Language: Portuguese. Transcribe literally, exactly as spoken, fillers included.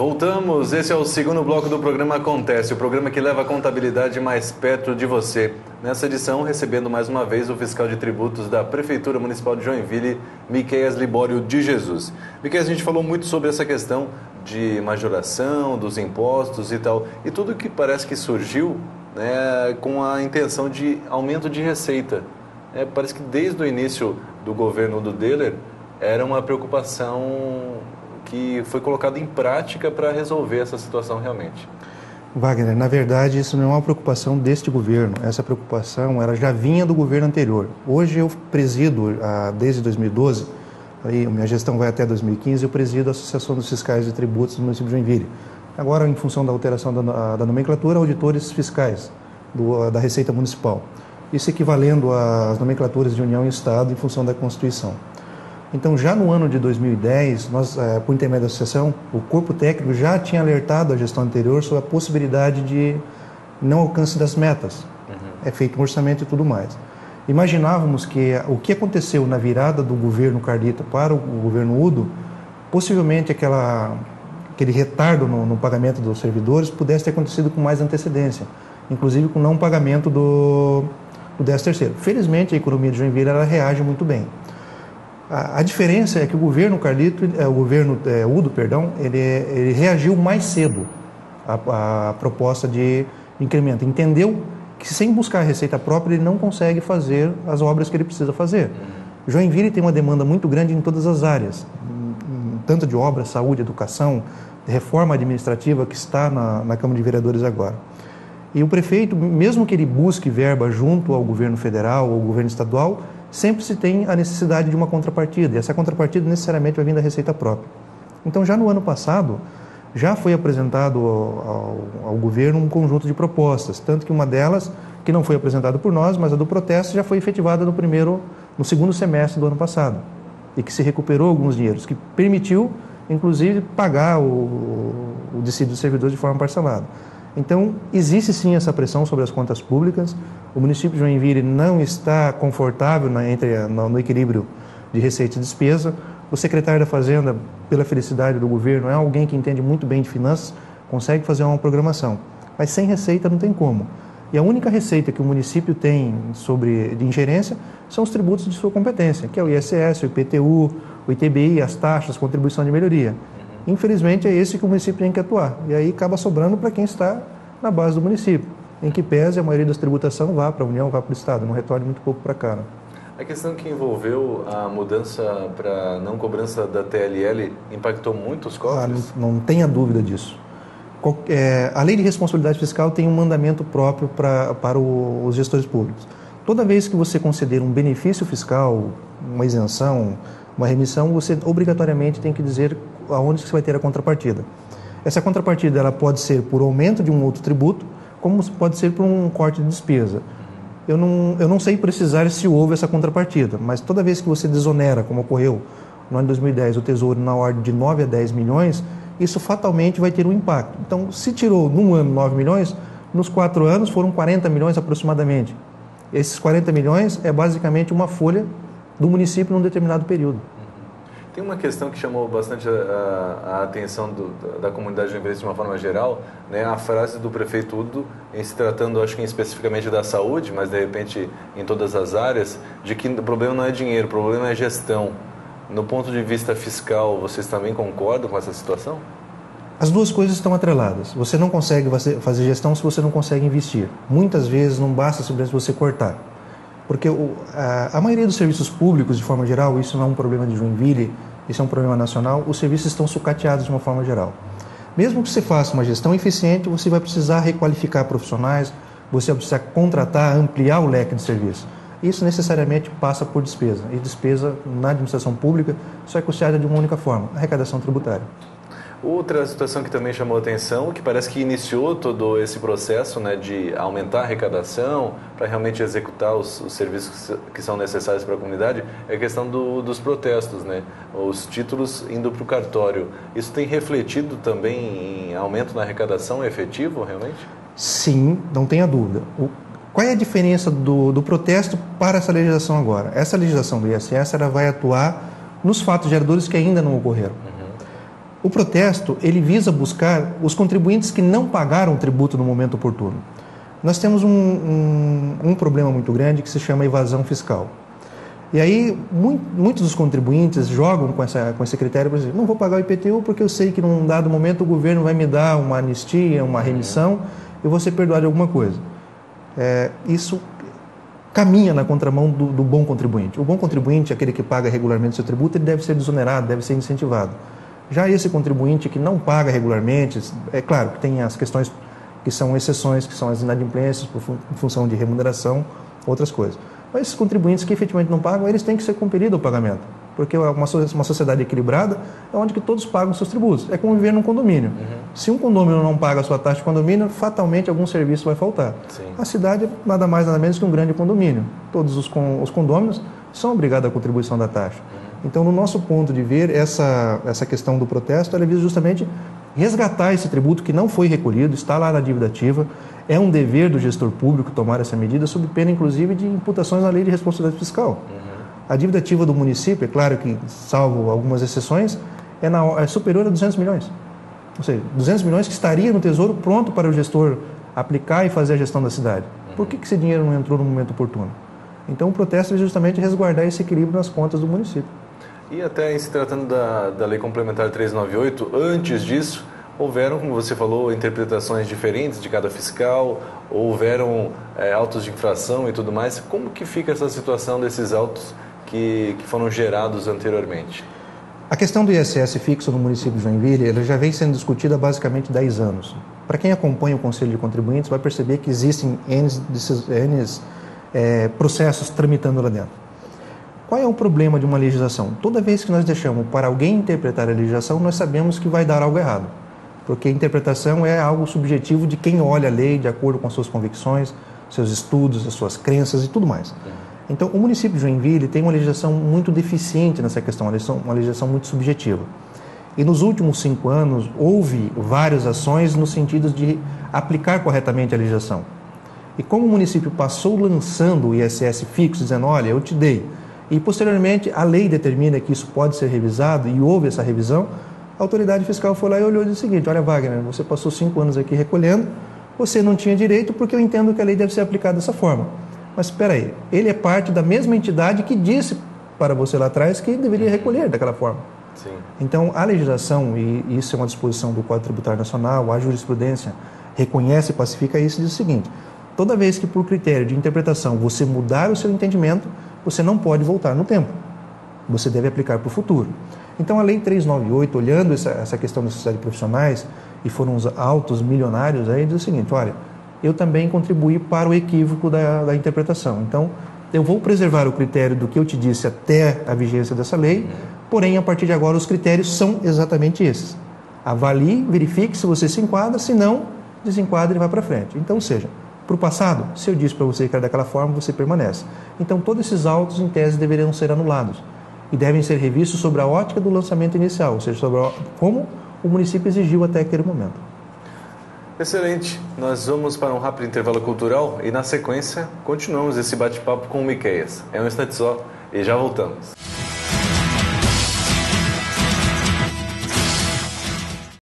Voltamos, esse é o segundo bloco do programa Acontece, o programa que leva a contabilidade mais perto de você. Nessa edição, recebendo mais uma vez o fiscal de tributos da Prefeitura Municipal de Joinville, Miqueias Libório de Jesus. Miqueias, a gente falou muito sobre essa questão de majoração, dos impostos e tal, e tudo que parece que surgiu, né, com a intenção de aumento de receita. É, parece que desde o início do governo do Deller era uma preocupação que foi colocada em prática para resolver essa situação realmente. Wagner, na verdade isso não é uma preocupação deste governo, essa preocupação ela já vinha do governo anterior. Hoje eu presido, ah, desde dois mil e doze, aí minha gestão vai até dois mil e quinze, eu presido a Associação dos Fiscais de Tributos do município de Joinville. Agora, em função da alteração da, da nomenclatura, auditores fiscais do, da Receita Municipal. Isso equivalendo às nomenclaturas de União e Estado em função da Constituição. Então, já no ano de dois mil e dez, nós, é, por intermédio da associação, o corpo técnico já tinha alertado a gestão anterior sobre a possibilidade de não alcance das metas. Uhum. É feito um orçamento e tudo mais. Imaginávamos que o que aconteceu na virada do governo Carlita para o governo Udo, possivelmente aquela, aquele retardo no, no pagamento dos servidores pudesse ter acontecido com mais antecedência, inclusive com não pagamento do, do décimo terceiro. Felizmente, a economia de Joinville ela reage muito bem. A, a diferença é que o governo Carlito, é, o governo é, Udo, perdão, ele, ele reagiu mais cedo à, à proposta de incremento. Entendeu que sem buscar a receita própria ele não consegue fazer as obras que ele precisa fazer. Joinville tem uma demanda muito grande em todas as áreas, tanto de obra, saúde, educação, reforma administrativa que está na, na Câmara de Vereadores agora. E o prefeito, mesmo que ele busque verba junto ao governo federal ou ao governo estadual, sempre se tem a necessidade de uma contrapartida, e essa contrapartida necessariamente vai vir da receita própria. Então, já no ano passado, já foi apresentado ao, ao, ao governo um conjunto de propostas, tanto que uma delas, que não foi apresentada por nós, mas a do protesto, já foi efetivada no, primeiro, no segundo semestre do ano passado, e que se recuperou alguns dinheiros, que permitiu, inclusive, pagar o, o dissídio dos servidores de forma parcelada. Então, existe sim essa pressão sobre as contas públicas. O município de Joinville não está confortável na, entre, no, no equilíbrio de receita e despesa. O secretário da Fazenda, pela felicidade do governo, é alguém que entende muito bem de finanças, consegue fazer uma programação. Mas sem receita não tem como. E a única receita que o município tem sobre, de ingerência são os tributos de sua competência, que é o I S S, o I P T U, o I T B I, as taxas, contribuição de melhoria. Infelizmente, é esse que o município tem que atuar. E aí acaba sobrando para quem está na base do município, em que pese a maioria das tributações vá para a União, vá para o Estado, não retorne muito pouco para cá. Né? A questão que envolveu a mudança para não cobrança da T L L impactou muito os cofres? Ah, não, não tenha dúvida disso. Qual, é, a Lei de Responsabilidade Fiscal tem um mandamento próprio pra, para o, os gestores públicos. Toda vez que você conceder um benefício fiscal, uma isenção, uma remissão, você obrigatoriamente tem que dizer aonde você vai ter a contrapartida. Essa contrapartida ela pode ser por aumento de um outro tributo, como pode ser por um corte de despesa. Eu não, eu não sei precisar se houve essa contrapartida, mas toda vez que você desonera, como ocorreu no ano de dois mil e dez, o Tesouro na ordem de nove a dez milhões, isso fatalmente vai ter um impacto. Então, se tirou num ano nove milhões, nos quatro anos foram quarenta milhões aproximadamente. Esses quarenta milhões é basicamente uma folha do município num determinado período. Tem uma questão que chamou bastante a, a atenção do, da, da comunidade joinvilense de uma forma geral, né? A frase do prefeito Udo, em se tratando, acho que especificamente da saúde, mas de repente em todas as áreas, de que o problema não é dinheiro, o problema é gestão. No ponto de vista fiscal, vocês também concordam com essa situação? As duas coisas estão atreladas. Você não consegue fazer gestão se você não consegue investir. Muitas vezes não basta simplesmente você cortar. Porque o, a, a maioria dos serviços públicos, de forma geral, isso não é um problema de Joinville, isso é um problema nacional, os serviços estão sucateados de uma forma geral. Mesmo que você faça uma gestão eficiente, você vai precisar requalificar profissionais, você vai precisar contratar, ampliar o leque de serviços. Isso necessariamente passa por despesa. E despesa na administração pública só é custeada de uma única forma, arrecadação tributária. Outra situação que também chamou a atenção, que parece que iniciou todo esse processo, né, de aumentar a arrecadação para realmente executar os, os serviços que são necessários para a comunidade, é a questão do, dos protestos, né, os títulos indo para o cartório. Isso tem refletido também em aumento na arrecadação efetivo, realmente? Sim, não tenha dúvida. O, qual é a diferença do, do protesto para essa legislação agora? Essa legislação do I S S ela vai atuar nos fatos geradores que ainda não ocorreram. O protesto, ele visa buscar os contribuintes que não pagaram o tributo no momento oportuno. Nós temos um, um, um problema muito grande que se chama evasão fiscal. E aí, muito, muitos dos contribuintes jogam com, essa, com esse critério, por exemplo, não vou pagar o I P T U porque eu sei que num dado momento o governo vai me dar uma anistia, uma remissão, e vou ser perdoado de alguma coisa. É, isso caminha na contramão do, do bom contribuinte. O bom contribuinte, aquele que paga regularmente seu tributo, ele deve ser desonerado, deve ser incentivado. Já esse contribuinte que não paga regularmente, é claro que tem as questões que são exceções, que são as inadimplências por fun- função de remuneração, outras coisas. Mas esses contribuintes que efetivamente não pagam, eles têm que ser compelidos ao pagamento. Porque uma, so- uma sociedade equilibrada é onde que todos pagam seus tributos. É como viver num condomínio. Uhum. Se um condomínio não paga a sua taxa de condomínio, fatalmente algum serviço vai faltar. Sim. A cidade é nada mais nada menos que um grande condomínio. Todos os, con- os condôminos são obrigados à contribuição da taxa. Uhum. Então, no nosso ponto de ver, essa, essa questão do protesto, ela visa justamente resgatar esse tributo que não foi recolhido, está lá na dívida ativa. É um dever do gestor público tomar essa medida, sob pena, inclusive, de imputações na lei de responsabilidade fiscal. Uhum. A dívida ativa do município, é claro que, salvo algumas exceções, é, na, é superior a duzentos milhões. Ou seja, duzentos milhões que estaria no Tesouro pronto para o gestor aplicar e fazer a gestão da cidade. Uhum. Por que, que esse dinheiro não entrou no momento oportuno? Então, o protesto é justamente resguardar esse equilíbrio nas contas do município. E até em se tratando da, da Lei Complementar trezentos e noventa e oito, antes disso, houveram, como você falou, interpretações diferentes de cada fiscal, houveram é, autos de infração e tudo mais. Como que fica essa situação desses autos que, que foram gerados anteriormente? A questão do I S S fixo no município de Joinville, ela já vem sendo discutida há basicamente dez anos. Para quem acompanha o Conselho de Contribuintes, vai perceber que existem N, N é, processos tramitando lá dentro. Qual é o problema de uma legislação? Toda vez que nós deixamos para alguém interpretar a legislação, nós sabemos que vai dar algo errado. Porque a interpretação é algo subjetivo de quem olha a lei de acordo com as suas convicções, seus estudos, as suas crenças e tudo mais. Então, o município de Joinville tem uma legislação muito deficiente nessa questão, uma legislação, uma legislação muito subjetiva. E nos últimos cinco anos, houve várias ações no sentido de aplicar corretamente a legislação. E como o município passou lançando o I S S fixo, dizendo, olha, eu te dei, e posteriormente a lei determina que isso pode ser revisado, e houve essa revisão, a autoridade fiscal foi lá e olhou e disse o seguinte, olha Wagner, você passou cinco anos aqui recolhendo, você não tinha direito porque eu entendo que a lei deve ser aplicada dessa forma. Mas espera aí, ele é parte da mesma entidade que disse para você lá atrás que deveria recolher daquela forma. Sim. Então, a legislação, e isso é uma disposição do Código Tributário Nacional, a jurisprudência reconhece e pacifica isso e diz o seguinte, toda vez que por critério de interpretação você mudar o seu entendimento, você não pode voltar no tempo. Você deve aplicar para o futuro. Então, a Lei trezentos e noventa e oito, olhando essa, essa questão da sociedade de profissionais, e foram os autos milionários, aí diz o seguinte, olha, eu também contribuí para o equívoco da, da interpretação. Então, eu vou preservar o critério do que eu te disse até a vigência dessa lei, porém, a partir de agora, os critérios são exatamente esses. Avalie, verifique se você se enquadra, se não, desenquadre e vai para frente. Então, ou seja, para o passado, se eu disse para você que era daquela forma, você permanece. Então, todos esses autos, em tese, deveriam ser anulados e devem ser revistos sobre a ótica do lançamento inicial, ou seja, sobre a, como o município exigiu até aquele momento. Excelente. Nós vamos para um rápido intervalo cultural e, na sequência, continuamos esse bate-papo com o Miqueias. É um instante só e já voltamos.